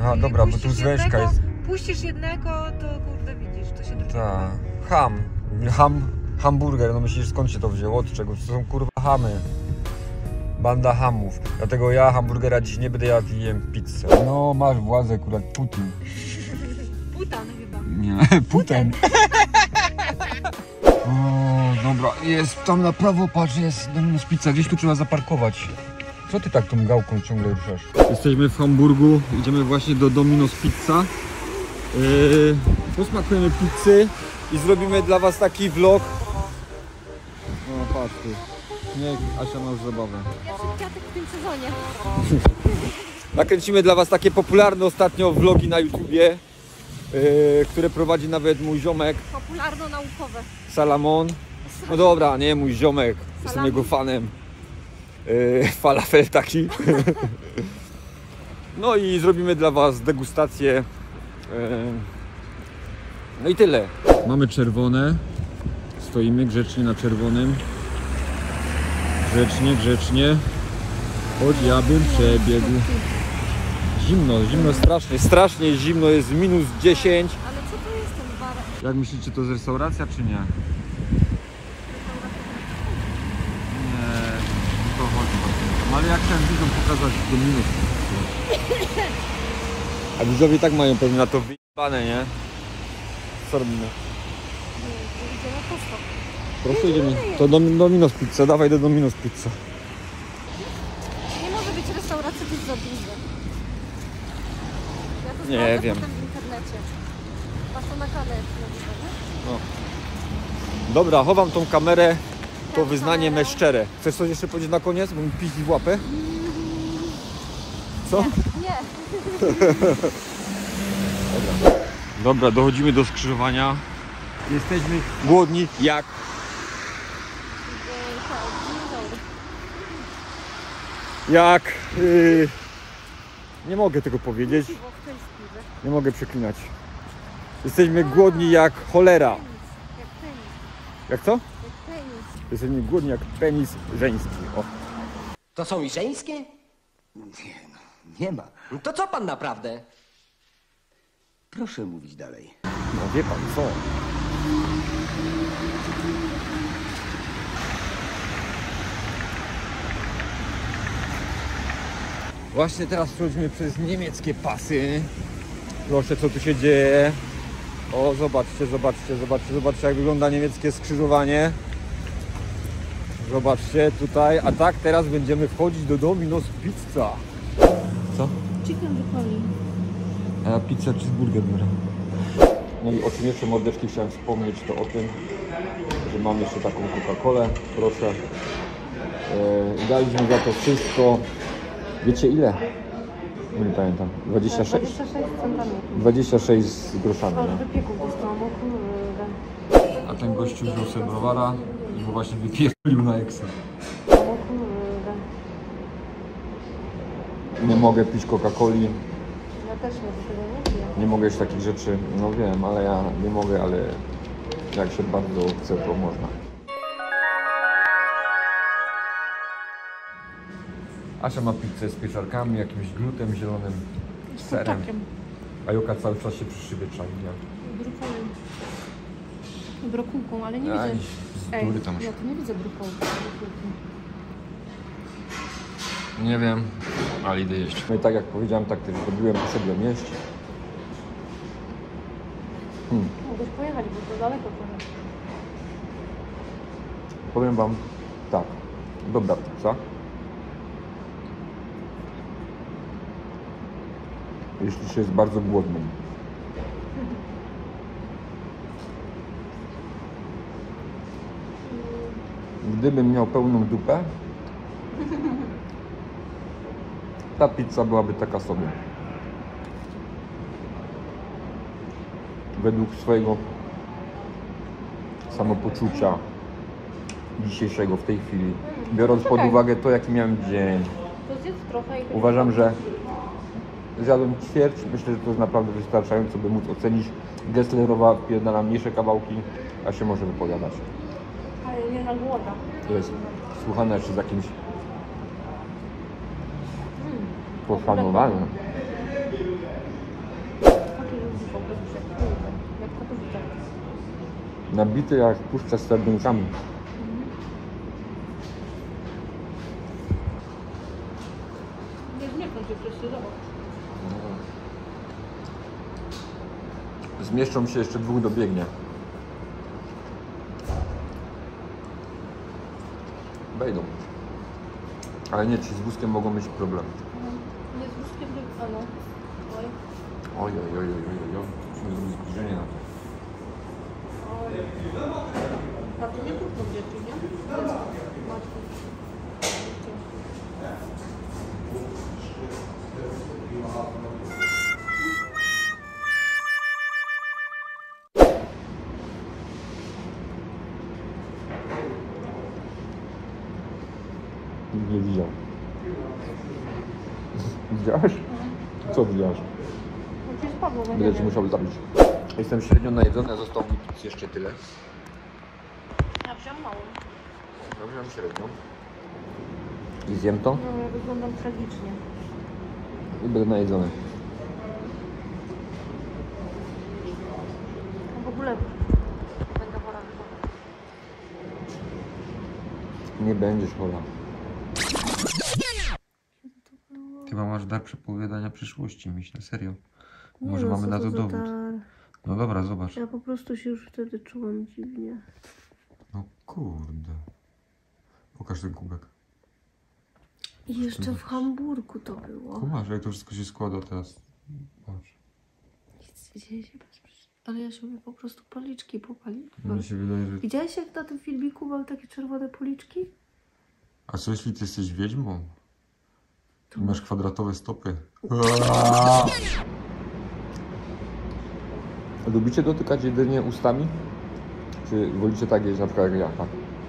Aha, dobra, bo tu zwężka jest. Puścisz jednego, to kurde widzisz, to się drugi. Tak. Hamburger, no myślisz skąd się to wzięło? Od czego? To są kurwa hamy. Banda hamów. Dlatego ja hamburgera dziś nie będę jadł i jem pizzę. No masz władzę, kurwa, Putin. Putan chyba. Nie, Putin. O, dobra, jest tam na prawo, patrz, jest Domino's Pizza, gdzieś tu trzeba zaparkować. Co ty tak tą gałką ciągle ruszasz? Jesteśmy w Hamburgu, idziemy właśnie do Domino's Pizza. Posmakujemy pizzy i zrobimy dla was taki vlog. No patrz tu, niech Asia ma już zabawę. Pierwszy kwiatek w tym sezonie. Nakręcimy dla was takie popularne ostatnio vlogi na YouTubie, które prowadzi nawet mój ziomek Popularno-naukowe. Salamon. No dobra, nie mój ziomek, jestem jego fanem. Falafel taki. No i zrobimy dla was degustację. No i tyle. Mamy czerwone. Stoimy grzecznie na czerwonym. Grzecznie. Choć ja bym przebiegł. Zimno strasznie zimno, jest minus 10. Ale co to jest ten bar? Jak myślicie, to jest restauracja czy nie? Nie, to chodzi. No ale jak chciałem widzom pokazać Domino's. A widzowie tak mają pewnie na to wyjebane, nie? Co robimy? Idziemy prosto. Prosto idziemy. To Domino's Pizza, dawaj do Domino's Pizza. Nie może być restauracja, to jest za duże. Ja to Nie sprawdzę wiem. potem w internecie. Masz to na kamerę, No. Dobra, chowam tą kamerę. To wyznanie me szczere. Chcesz coś jeszcze powiedzieć na koniec, bo mi piździ w łapę? Co? Nie. Dobra, dochodzimy do skrzyżowania. Jesteśmy głodni jak... Nie mogę tego powiedzieć. Nie mogę przeklinać. Jesteśmy głodni jak cholera. Jak penis. Jak co? Jak penis. Jesteśmy głodni jak penis żeński. O. To są i żeńskie? Nie, no, nie ma. No to co pan naprawdę? Proszę mówić dalej. No wie pan co? Właśnie teraz przechodzimy przez niemieckie pasy. Proszę, co tu się dzieje. O, zobaczcie jak wygląda niemieckie skrzyżowanie. Zobaczcie tutaj. A tak teraz będziemy wchodzić do Domino's Pizza. Co? Chicken Ripoli. A ja pizza cheeseburger biorę. No i o czym jeszcze, mordeczki, chciałem wspomnieć, to o tym, że mam jeszcze taką Coca-Colę, proszę. Daliśmy za to wszystko. Wiecie ile? Nie pamiętam. 26? 26 centami. 26 z groszami. Ale No. wypieków dostałam, o kurde. A ten gościu wziął sobie browara i go właśnie wypierdolił na Excel. O kurde. Nie mogę pić Coca-Coli, Ja też nie, do tego nie piję. nie mogę jeść takich rzeczy. No wiem, ale ja nie mogę, ale jak się bardzo chce, to można. Asia ma pizzę z pieczarkami, jakimś glutem zielonym, serem. A Joka cały czas się przy szybie czai. Brukolem. Brokułką, ale nie Aj, widzę. bzdury tam ja tu nie widzę brokułki. Nie wiem, ale idę jeść. No i tak jak powiedziałem, tak też zrobiłem, poszedłem jeść. Mogłeś pojechać, bo to daleko trochę. Powiem wam tak, dobra pizza. Jeśli się jest bardzo głodnym. Gdybym miał pełną dupę, ta pizza byłaby taka sobie. Według swojego samopoczucia dzisiejszego w tej chwili, biorąc pod uwagę to, jaki miałem dzień, To zjedz trochę i... uważam, że zjadłem ćwierć. Myślę, że to jest naprawdę wystarczająco, by móc ocenić. Gesslerowa wpierdala mniejsze kawałki, a się może wypowiadać. Ale nie na głodna. To jest słuchane jeszcze z jakimś poszanowaniem. Nabity jak puszcza z serdunkami. Nie zmieszczą się wszyscy, zobacz. Zmieszczą się, jeszcze dwóch dobiegnie. Wejdą. Ale nie, ci z wózkiem mogą mieć problem. Nie z wózkiem, tylko ano. Oj. Oj. Musimy zrobić zbliżenie na to. A to nie trudno dzieci, nie? Matko. Nie widział. Widziałeś? Co widziałeś? No ci spadło, no nie Będę ci wiem. musiał zabić. Jestem średnio najedzony, a został mi pic jeszcze tyle. Ja wziąłem małą. Ja wziąłem średnią. I zjem to No, ja wyglądam tragicznie. i będę najedzony. No w ogóle będę chora chyba. Nie będziesz chola. Chyba masz dar przepowiadania przyszłości, myślę, serio. Może mamy na to dowód. No dobra, zobacz. Ja po prostu się już wtedy czułam dziwnie. No kurde. Pokaż ten kubek. I jeszcze w Hamburgu to było. Kumasz, jak to wszystko się składa teraz. Patrz. Nic nie dzieje się bez przyczyny. Ale ja sobie po prostu policzki popaliłam. Mnie się wydaje, że... Widziałeś, jak na tym filmiku mam takie czerwone policzki? A co jeśli ty jesteś wiedźmą? I masz kwadratowe stopy. Lubicie dotykać jedynie ustami? Czy wolicie tak jeść na przykład jak ja? Tak.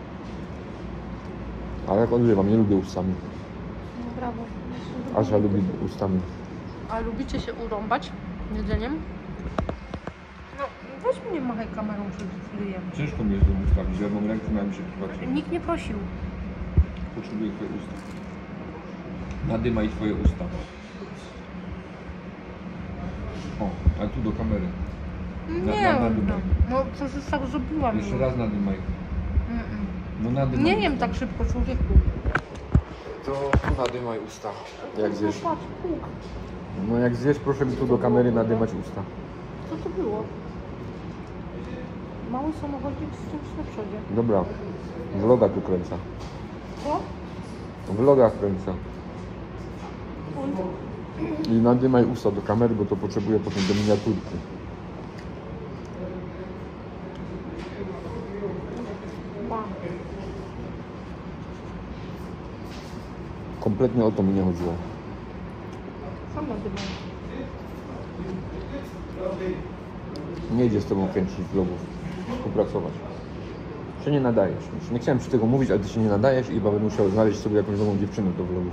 Ale jak odrywam, nie lubię ustami. No brawo. Asia lubi ustami. A lubicie się urąbać jedzeniem? No, weź mnie machaj kamerą przed chwilą. Ciężko mi jest do ustami, że jedną rękę miałem się przypatrzeć. Nikt nie prosił. Potrzebuję twoje usta. Nadymaj twoje usta. O, a tu do kamery. Nie, nadymaj. no przecież już tak zrobiłam. Jeszcze raz nadymaj. No nadymaj. Nie wiem tak szybko, człowieku. To tu nadymaj usta. Jak zjesz. No patrz, puk. No jak zjesz, proszę mi tu do kamery nadymać usta. Co to było? Mały samochodzik z czymś na przodzie. Dobra. Vloga tu kręcę. Co? Vloga kręcę. I nadymaj usta do kamery, bo to potrzebuję potem do miniaturki. Ba. Kompletnie o to mi nie chodziło. Sam nadymam. Nie idzie z tobą kręcić vlogów. Współpracować. Się nie nadajesz. Nie chciałem ci tego mówić, ale ty się nie nadajesz i chyba będę musiał znaleźć sobie jakąś nową dziewczynę do vlogów.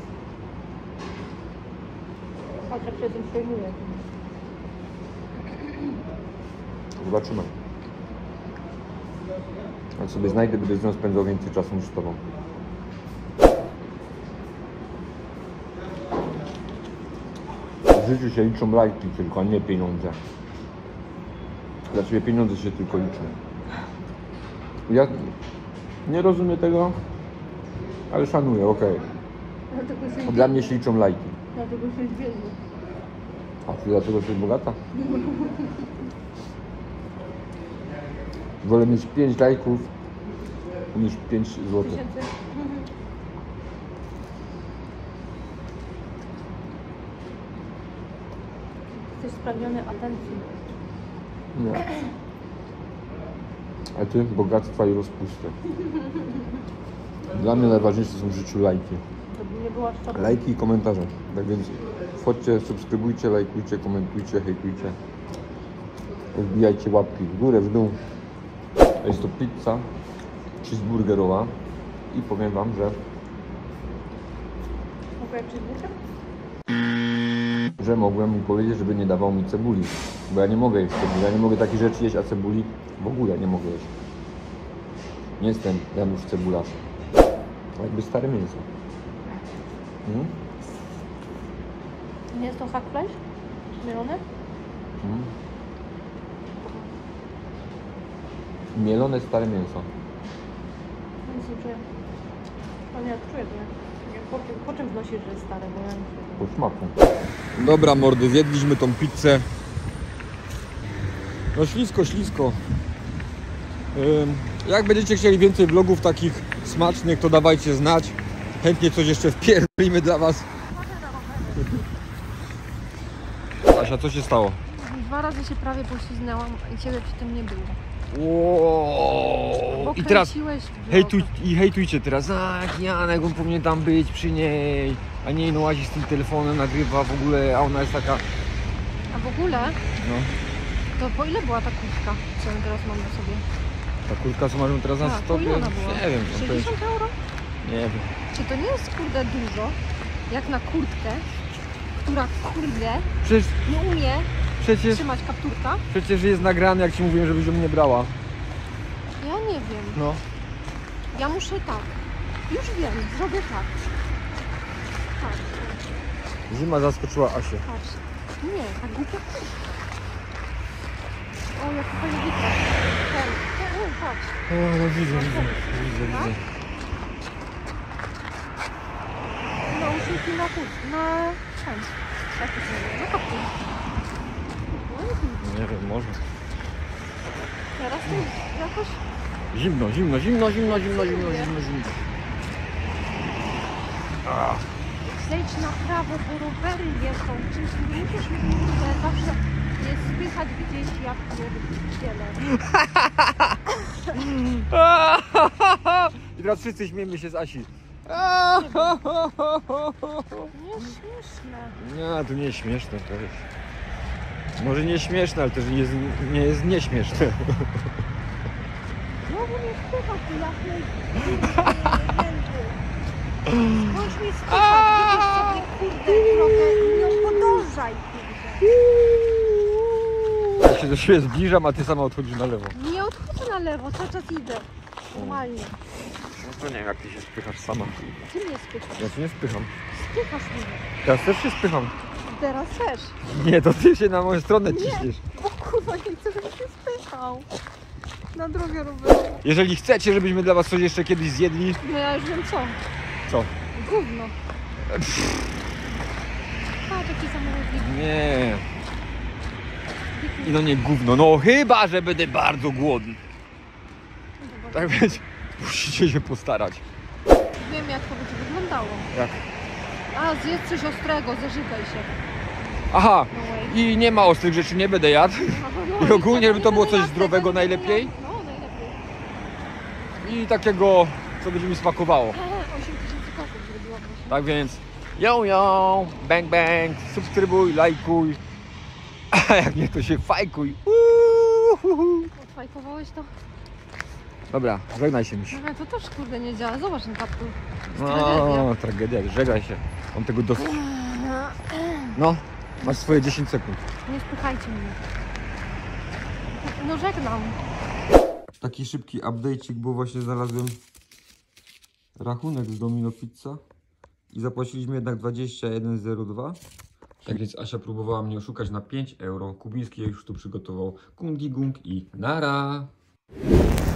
Patrz, jak się tym przejmuje. Zobaczymy. Jak sobie znajdę, będę z nią spędzał więcej czasu niż z tobą. W życiu się liczą lajki tylko, a nie pieniądze. Dla ciebie pieniądze się tylko liczą. Ja nie rozumiem tego, ale szanuję, okej. Dlatego się Dla mnie się liczą lajki. Dlatego się zbiegł. A ty dlatego jesteś bogata? Wolę mieć 5 lajków niż 5 zł. Tysięcy. Jesteś spragniony atencji. Nie. A ty bogactwa i rozpusty. Dla mnie najważniejsze są w życiu lajki. To by nie była szczota. Lajki i komentarze. Tak więc wchodźcie, subskrybujcie, lajkujcie, komentujcie, hejtujcie. Wbijajcie łapki w górę, w dół. Jest to pizza cheeseburgerowa i powiem wam, że Mogę jak cheeseburger? mogłem mu powiedzieć, żeby nie dawał mi cebuli. Bo ja nie mogę jeść cebuli. Ja nie mogę takich rzeczy jeść, a cebuli w ogóle nie mogę jeść. Nie jestem Janusz Cebularz. Jakby stare mięso. Nie jest to hackfleisch? Mielone? Mielone stare mięso. Nic nie czuję. No nie, czuję to. Po czym wnosisz, że jest stare, bo ja nie czuję. Po smaku. Dobra mordy, zjedliśmy tą pizzę. No ślisko, ślisko. Jak będziecie chcieli więcej vlogów takich smacznych, to dawajcie znać. Chętnie coś jeszcze wpierdolimy dla was. Asia, co się stało? 2 razy się prawie pośliznęłam i ciebie przy tym nie było. Wow. Bo I teraz kręciłeś vloga. hejtujcie teraz. Tak, Janek, on powinien tam być przy niej. A nie, no łazi z tym telefonem, nagrywa w ogóle, a ona jest taka... A w ogóle, No, to po ile była ta kurtka, co my teraz mamy na sobie? ta kurtka, co mamy teraz na Tak, po stopie? ile ona była? Nie wiem. 60 euro? Nie wiem. Czy to nie jest kurde dużo, jak na kurtkę, która kurde Przecież, nie umie przecież, trzymać kapturka? przecież jest nagrane, jak ci mówiłem, żebyś ją nie brała. Ja nie wiem. No. Ja muszę tak. Już wiem, zrobię tak. Tak, Zima zaskoczyła Asię. patrz. Nie, tak głupia. O, jak to fajnie widać. Ten, patrz. O, no widzę. Tak? Nauczyki na kurs, na ten. Tak to się nazywa, na kaptur. Nie wiem, może. Teraz to jakoś... Zimno. Zejdź na prawo, bo rowery jeżdżą. Czymś nie musisz zawsze je spychać gdzieś jak pierdziele. I teraz wszyscy śmiejemy się z Asi. Nie śmieszne. Nie, to nie jest śmieszne, to jest. Może nie śmieszne, ale też nie jest nieśmieszne. Znowu mnie spychał tu jasnej Skończ mi spychać, widzisz sobie kurde trochę i nie podążaj kurde. Ja się do siebie zbliżam, a ty sama odchodzisz na lewo. Nie odchodzę na lewo, cały czas idę. Normalnie. No to nie wiem, jak ty się spychasz sama. Ty mnie spychasz. Ja się nie spycham. Spychasz mnie. Teraz też się spycham. Teraz też. Nie, to ty się na moją stronę Nie. ciśniesz. Bo kurwa nie chcę, żebyś się spychał. Na drogę roweru. Jeżeli chcecie, żebyśmy dla was coś jeszcze kiedyś zjedli, No ja już wiem co. co? Gówno. Patrz jaki samochód. Nie. I no nie gówno, no chyba, że będę bardzo głodny. Tak więc musicie się postarać. Wiem jak to będzie wyglądało. Jak? A zjedz coś ostrego, zażygaj się. Aha, No way. i nie ma ostrych rzeczy, nie będę jadł. No, I ogólnie, żeby to było nie coś będę zdrowego jadł tego, najlepiej. No najlepiej. I takiego, co będzie mi smakowało. 8 tysięcy kroków zrobiłam właśnie. Tak więc, yo, bang bang, subskrybuj, lajkuj. A jak nie, to się fajkuj. Odfajkowałeś to? Dobra, żegnaj się, misiu. No to też kurde nie działa. Zobacz ten kaptur. Tragedia. No, tragedia, żegnaj się. Mam tego dosyć. No, masz swoje 10 sekund. Nie spychajcie mnie. No żegnam. Taki szybki update'ik, bo właśnie znalazłem rachunek z Domino Pizza i zapłaciliśmy jednak 21,02. Tak więc Asia próbowała mnie oszukać na 5 euro. Kubiński już tu przygotował kungi gung i nara.